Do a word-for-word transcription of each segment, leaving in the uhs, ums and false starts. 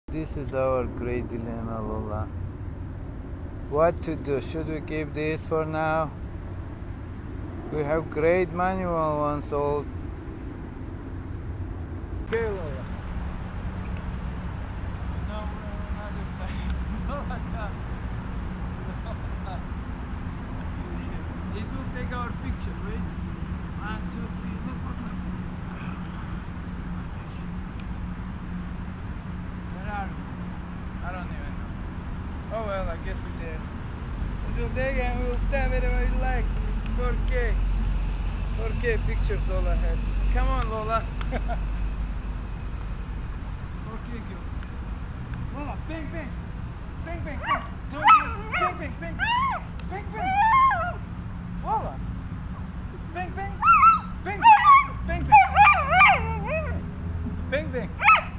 This is our great dilemma, Lola. What to do? Should we keep this for now? We have great manual ones all. Okay, Lola. Now we're on another side. It will take our picture, wait. One, two, three, look, look, look. Where are we? I don't even know. Oh well, I guess we're there. Until then, and we'll stay wherever you like. four K. four K pictures Lola has. Come on, Lola. four K girl. Lola, bang, bang. Bang, bang, bang. Don't get, bang, bang, bang. Bang, bang. Lola. Bang, bang. Bang, bang. Bang, bang. Bang, bang.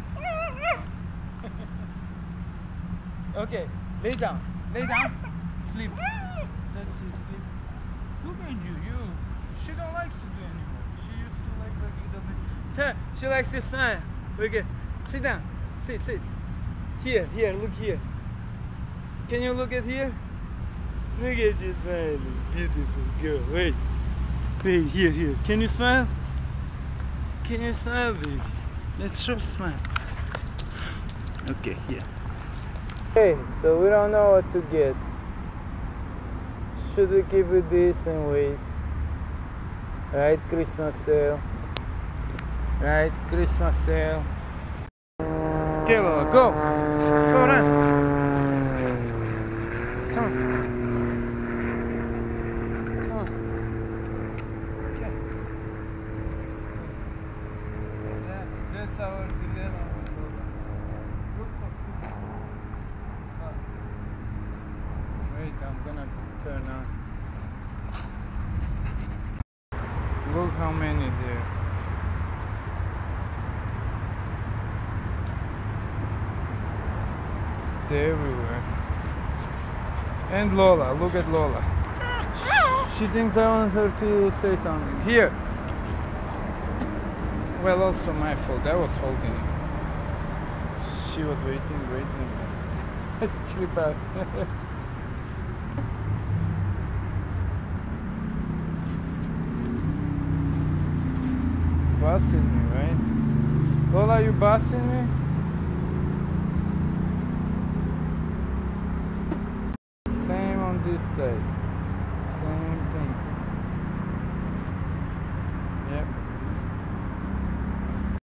Okay, lay down. Lay down. Sleep. That's it, sleep. Look at you, you. She don't like to do anymore. She used to like like a little bit. She likes the sun. Look at. Sit down. Sit, sit. Here, here, look here. Can you look at here? Look at you smiling. Beautiful girl. Wait. Wait, here, here. Can you smile? Can you smile, baby? Let's show smile. Okay, here. Okay, so we don't know what to get. Should we keep with this and wait? Right, Christmas sale. Right, Christmas sale. Okay, Lola, go! Go, run! Come on. Come on. Okay. That, that's our dilemma. Look for Wait, I'm gonna turn on. Look how many there. They're everywhere. And Lola, look at Lola. She thinks I want her to say something. Here. Well, also my fault. I was holding it. She was waiting, waiting. Trip out. Bossing me, right? Lola, you bossing me? Same on this side.